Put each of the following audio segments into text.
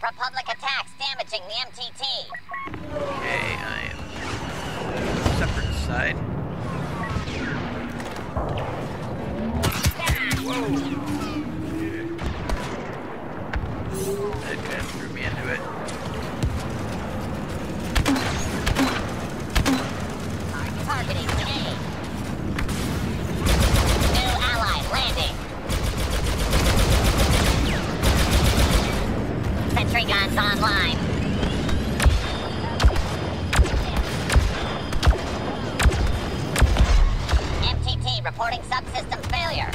Republic attacks damaging the MTT. Okay, I am separate side. Whoa! That kind of threw me into it. Targeting grenade. New ally landing. Sentry guns online. MTT reporting subsystem failure.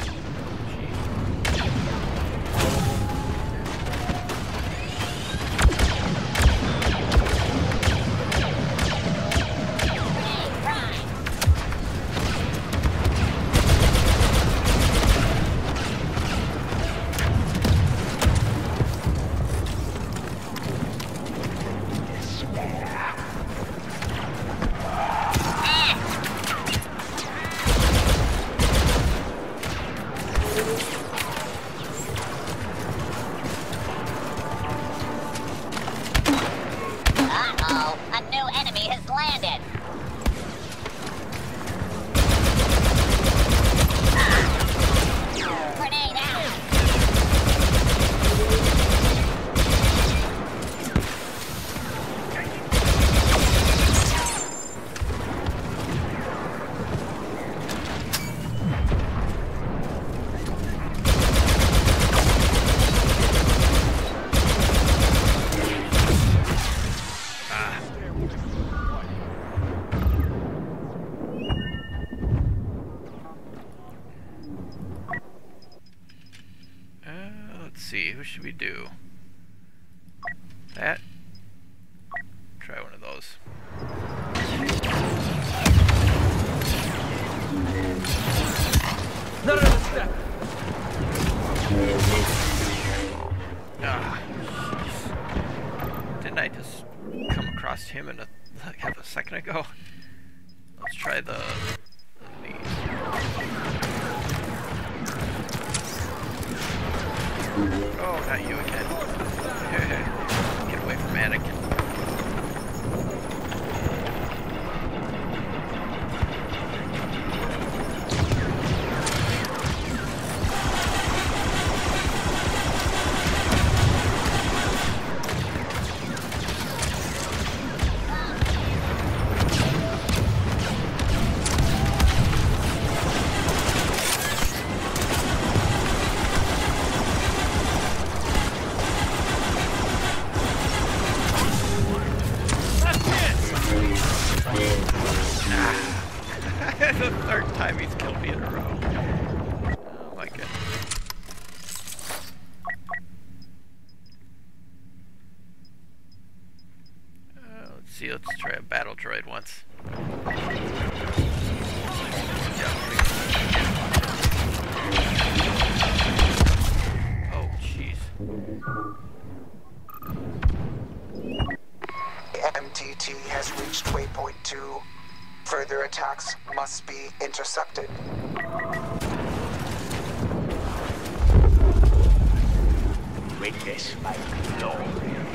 Who should we do? That? Try one of those. Ah, didn't I just come across him in half a second ago? Let's try these. Oh, not you again. Get away from Anakin. The third time he's killed me in a row. Oh my goodness. Let's see, let's try a battle droid once. Oh, jeez. MTT has reached waypoint 2. Further attacks must be intercepted. Witness my glory.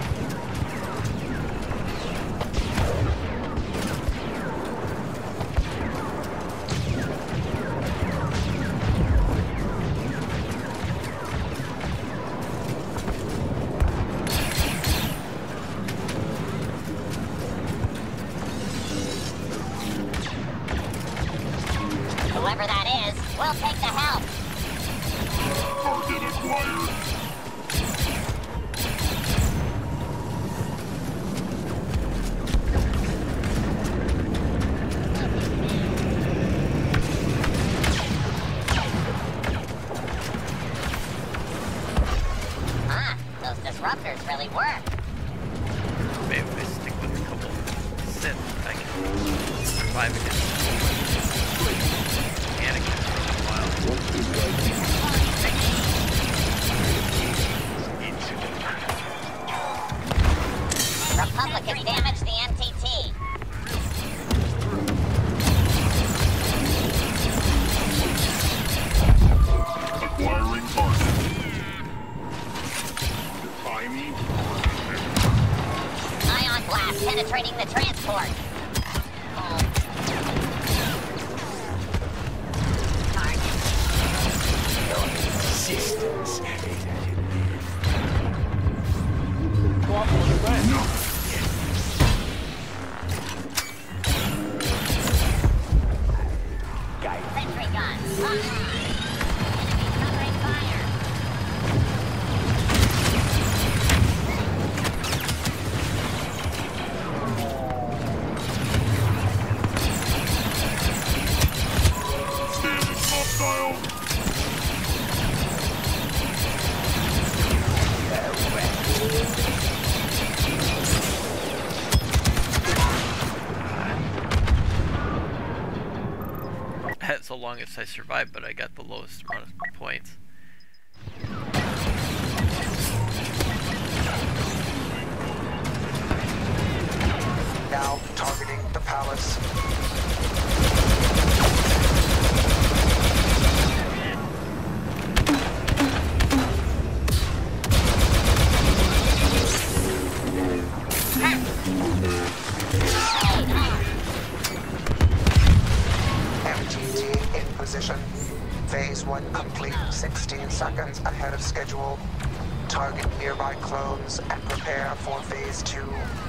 Whoever that is, we'll take the help. Target acquired. Ah, those disruptors really work. Maybe if I stick with a couple Sith, I can survive against Anakin for a while. So longest I survived, but I got the lowest amount of points. Now targeting the palace. MTT in position. Phase 1 complete, 16 seconds ahead of schedule. Target nearby clones and prepare for Phase 2.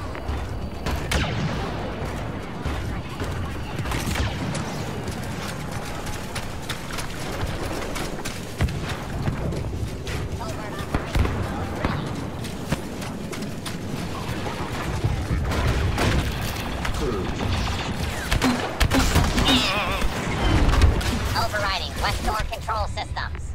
Overriding west door control systems.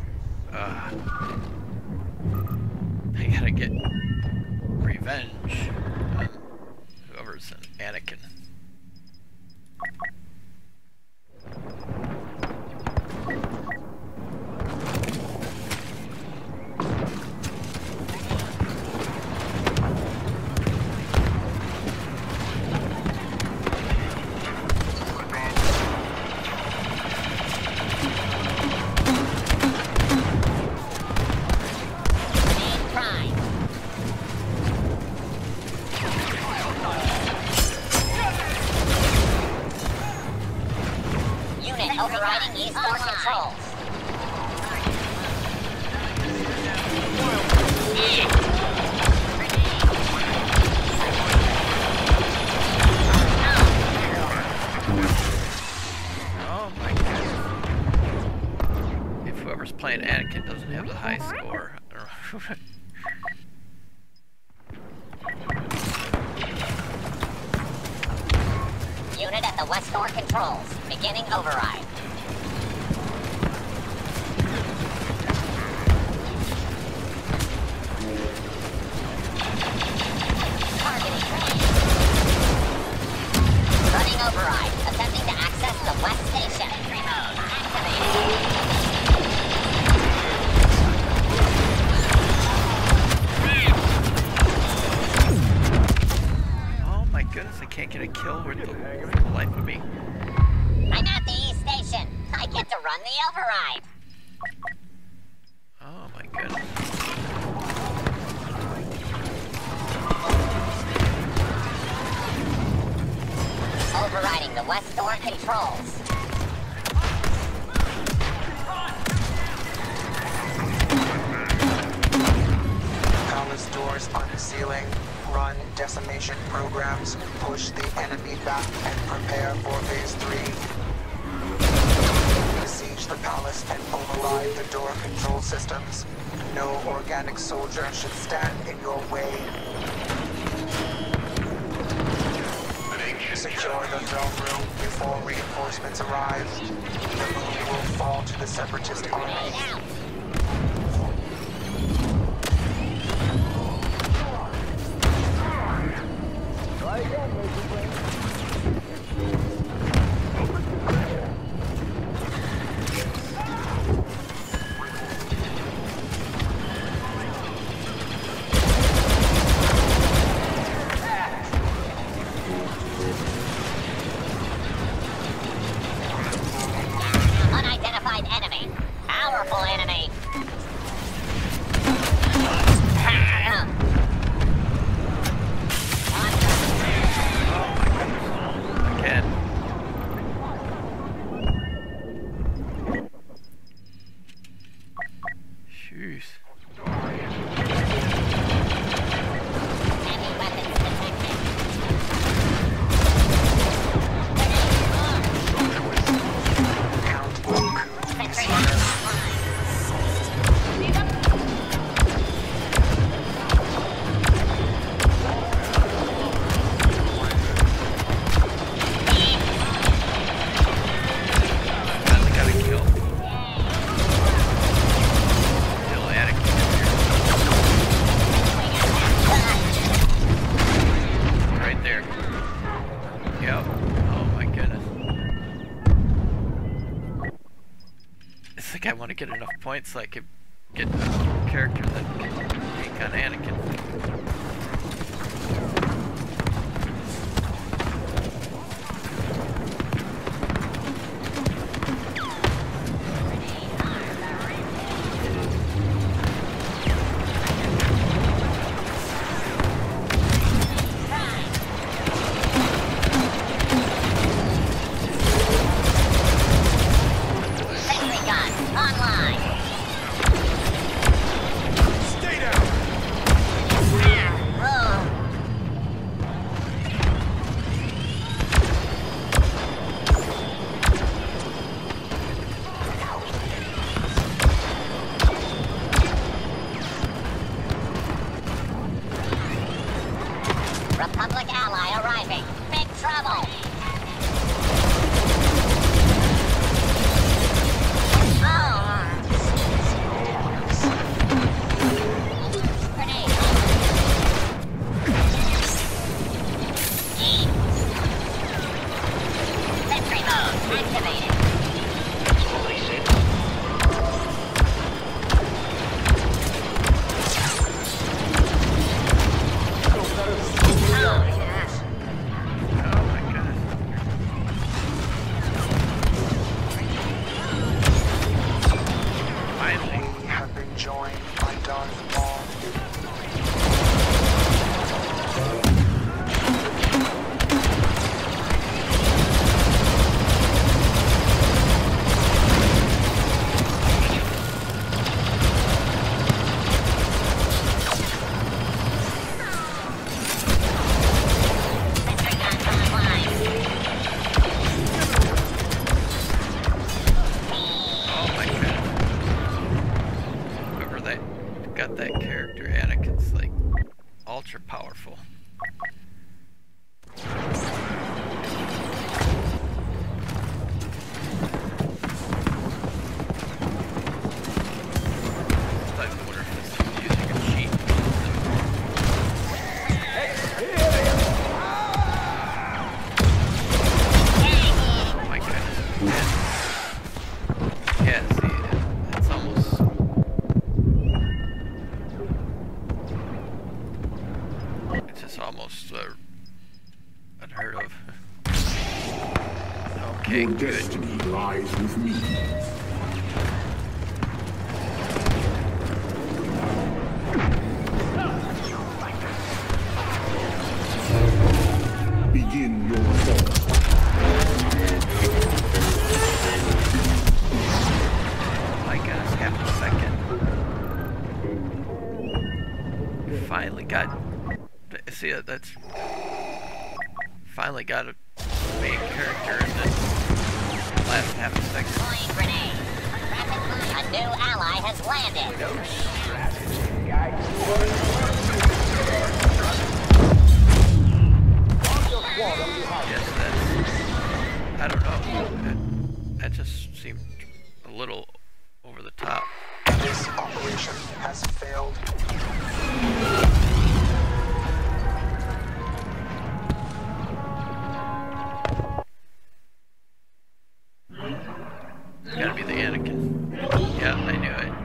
I gotta get revenge on whoever's an Anakin. Overriding east door controls. Oh my goodness. If whoever's playing Anakin doesn't have the high score, I don't know. Unit at the west door controls. Beginning override. Running override. Attempting to access the west station. Activated. Oh my goodness, I can't get a kill with the life of me. I'm at the east station. I get to run the override. Oh my goodness. Overriding the west door controls. Palace doors unsealing. Run decimation programs. Push the enemy back and prepare for Phase 3. Besiege the palace and override the door control systems. No organic soldier should stand in your way. Secure the throne room before reinforcements arrive. The moon will fall to the separatist army. Unidentified enemy. Powerful enemy. think I want to get enough points so I could get a character that can take on Anakin. Republic ally arriving. Big trouble. Grenade. Sentry mode activated. That character, Anakin's like ultra powerful. I wonder if this is using a cheat. Oh my goodness. Yeah, see, it's almost. Almost unheard of. Okay, Your good. destiny lies with me. Begin your fall. My gosh, half a second. Finally got. See, that's finally got a main character in the last half a second. Deploying grenade. A new ally has landed. No strategy, guys. Yes, that's. I don't know. That just seemed a little over the top. This operation has failed. Gotta be the Anakin. Yeah, I knew it.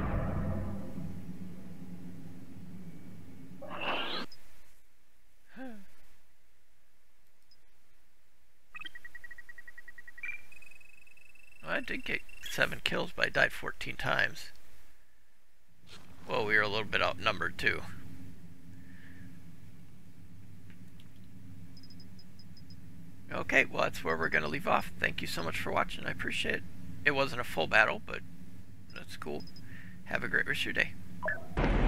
Well, I did get 7 kills, but I died 14 times. Well, we were a little bit outnumbered too. Okay, well that's where we're going to leave off. Thank you so much for watching. I appreciate it. It wasn't a full battle, but that's cool. Have a great rest of your day.